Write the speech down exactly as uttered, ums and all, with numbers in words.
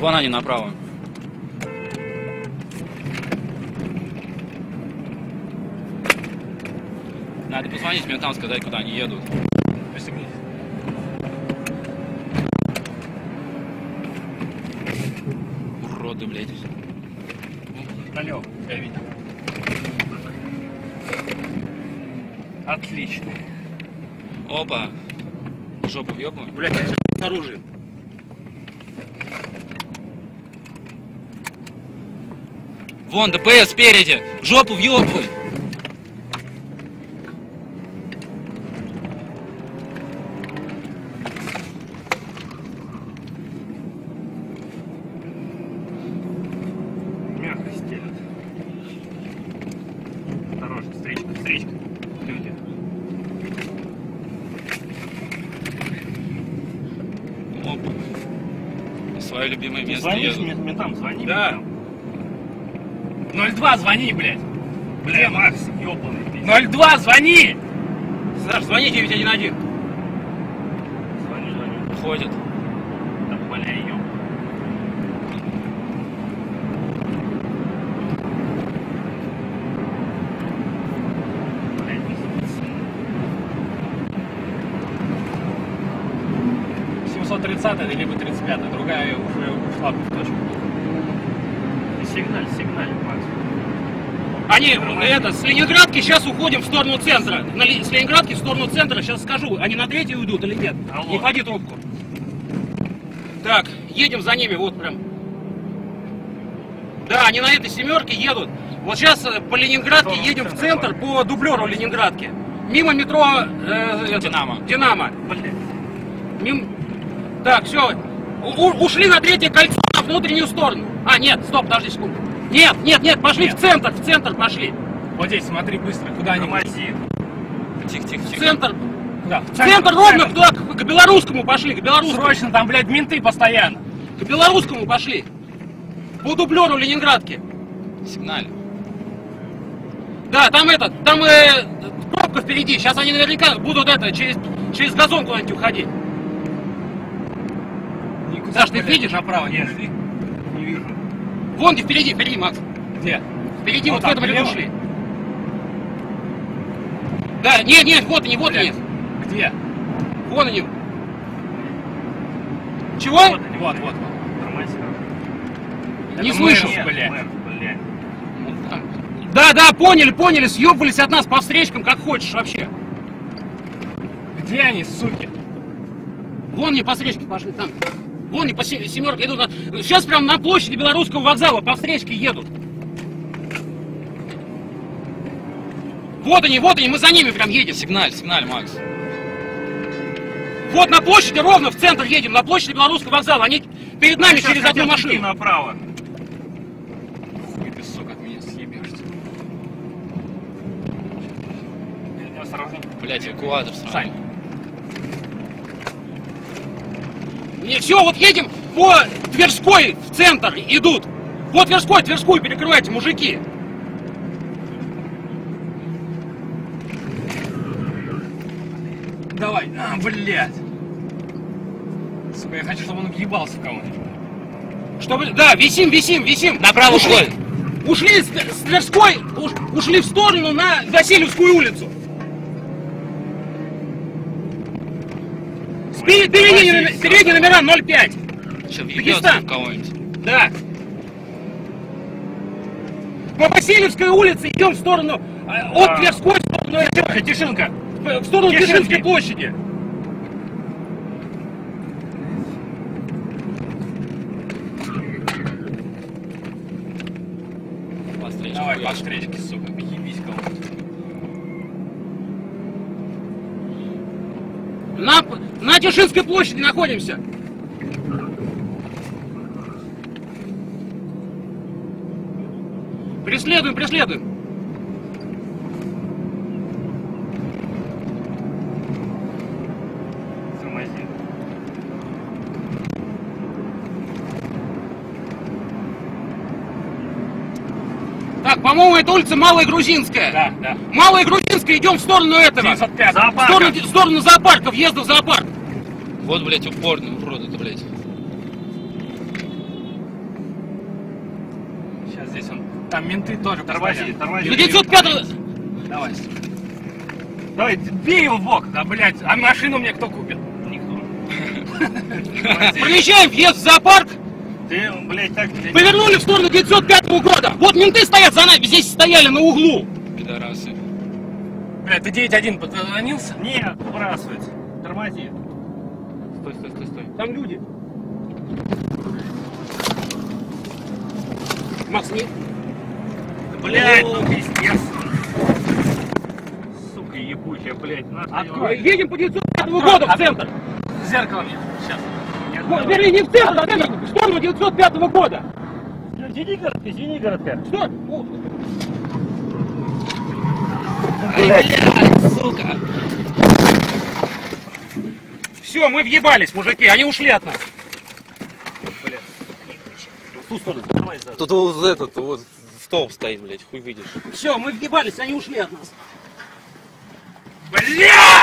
Вон они направо. Надо позвонить ментам, сказать, куда они едут. Уроды, блядь. Налево, я видел. Отлично. Опа. Жопу въебну. Блядь, я сейчас с оружием. Вон, ДПС спереди. Жопу въебывай. Мягко стелят. Осторожно, встречка, встречка. Люди. Опа. Свое любимое место Звони едут. ментам, звони. Да. ноль два звони, блядь. Бля, Макс, ёбаный ты. ноль два звони! Саш, звони девять один один. Звони, звони. Ходит. Да, бля, ёб. семьсот тридцатая либо тридцать пятая, другая уже ушла в точку. Сигналь, сигналь, Макс. Они, это, с Ленинградки сейчас уходим в сторону центра. На, с Ленинградки в сторону центра, сейчас скажу, они на третью уйдут или нет? Алло. Не ходи трубку. Так, едем за ними, вот прям. Да, они на этой семерке едут. Вот сейчас по Ленинградке едем в центр по дублеру Ленинградки. Мимо метро э, это, Динамо. Динамо. Блин. Мим... Так, все. У ушли на третье кольцо на внутреннюю сторону. А, нет, стоп, подожди секунду. Нет, нет, нет, пошли Нет. в центр, в центр пошли. Вот здесь смотри быстро, куда они. Тормози. Тихо, тихо, В тихо. центр. Куда? В В центр ровно, туда, к, к белорусскому пошли, к белорусскому. Срочно, там, блядь, менты постоянно. К белорусскому пошли. По дублеру Ленинградки. Сигналь. Да, там этот, там э, пробка впереди. Сейчас они наверняка будут это, через, через газон куда-нибудь уходить. Никуда, Саш, ты блядь, видишь? направо не Нет. шли. Не вижу. Вон где впереди, впереди, Макс. Где? Впереди Вот вот, в так, этом ряду влево? шли. Да, нет, нет, вот они, вот Блядь. они. Где? Вон они. Чего? Вот они, Вот, вот, вот. Тормози. Не Это слышу. мэр, блядь. Мэр, блядь. Да, да, поняли, поняли, съебывались от нас по встречкам, как хочешь вообще. Где они, суки? Вон они по встречке пошли, там. Вон они по се- семерке идут. Сейчас прям на площади Белорусского вокзала по встречке едут. Вот они, вот они, мы за ними прям едем. Сигналь, сигналь, Макс. Вот на площади ровно в центр едем, на площади Белорусского вокзала. Они перед нами Сейчас через одну хотят идти машину. направо. Хуй ты, сука, от меня съебешься. Осторожно. Блять, эвакуатор сразу. Сань. Не, все, вот едем по Тверской в центр идут. Вот Тверской, Тверскую перекрывайте, мужики. Давай. А, блядь. Сука, я хочу, чтобы он въебался в кого-нибудь. Чтобы, да, висим, висим, висим. Направо ушли, уходит. ушли с, с Тверской, уш, ушли в сторону на Васильевскую улицу. Спи- Передние, номер- передние номера ноль пять. Че, въебется Дагестан. в кого-нибудь? Да. По Васильевской улице идем в сторону, э, от А. Тверской в сторону, э, Тишинка. в в сторону Тишинки. Тишинской площади. По встречке. Давай, по хуяч. встречке, сука, ебись кого-нибудь. На, на Тишинской площади находимся. Преследуем, преследуем. Тормози. Так, по-моему, это улица Малая Грузинская. Да, да. Малая Грузинская, идем в сторону этого. семьсот пять. В сторону, в сторону зоопарка, въезда в зоопарк. Вот, блять, упорный, урод это, блять. Там менты тоже Тормози, постоянно. тормози. До девятьсот пятого... Давай. Давай, бей его в бок. Да, блядь, а машину мне кто купит? Никто. Проезжаем въезд в зоопарк. Ты, блядь, так... Повернули в сторону девятьсот пятого года. Вот менты стоят за нами, здесь стояли на углу. Пидорасы. Блядь, ты девять один позвонился? Нет, выбрасывать. Тормози. Стой, стой, стой, стой. Там люди. Макс, не... Блядь, ну пиздец. Сука ебучая, блядь. Открой. Едем по девятьсот пятого года в центр. Зеркало мне. Сейчас. Вот, вернее, не в центр, а в центр, в сторону девятьсот пятого года. Извини, город, извини, городка. Что? О, Ай, блядь, сука. все, мы въебались, мужики, они ушли от нас. В ту сторону. Давай сзади. Тут вот этот вот столб стоит, блядь, хуй видишь. Все, мы въебались, они ушли от нас. Блядь!